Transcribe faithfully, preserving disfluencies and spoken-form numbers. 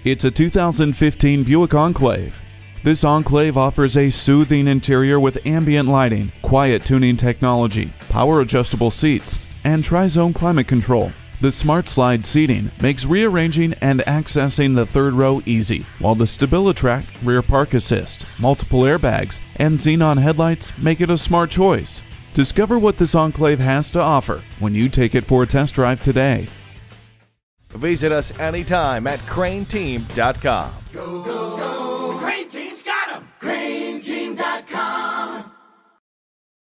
It's a two thousand fifteen Buick Enclave. This Enclave offers a soothing interior with ambient lighting, quiet tuning technology, power adjustable seats, and tri-zone climate control. The Smart Slide seating makes rearranging and accessing the third row easy, while the StabiliTrak rear park assist, multiple airbags, and xenon headlights make it a smart choice. Discover what this Enclave has to offer when you take it for a test drive today. Visit us anytime at crain team dot com. Go, go, go.